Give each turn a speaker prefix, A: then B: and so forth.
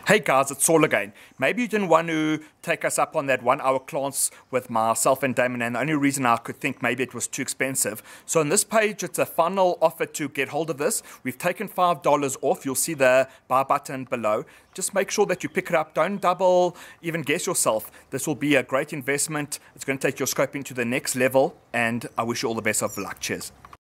A: Hey guys, it's Saul again. Maybe you didn't want to take us up on that 1 hour class with myself and Damon, and the only reason I could think maybe it was too expensive. So on this page, it's a final offer to get hold of this. We've taken $5 off. You'll see the buy button below. Just make sure that you pick it up. Don't double, even guess yourself. This will be a great investment. It's going to take your scoping to the next level, and I wish you all the best of luck. Cheers.